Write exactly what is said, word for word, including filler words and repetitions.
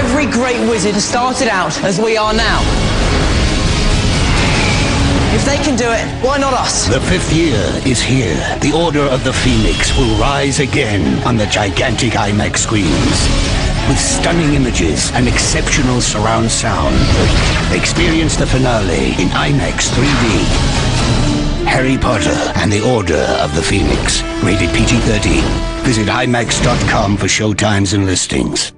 Every great wizard has started out as we are now. If they can do it, why not us? The fifth year is here. The Order of the Phoenix will rise again on the gigantic IMAX screens. With stunning images and exceptional surround sound. Experience the finale in IMAX three D. Harry Potter and the Order of the Phoenix. Rated P G thirteen. Visit IMAX dot com for showtimes and listings.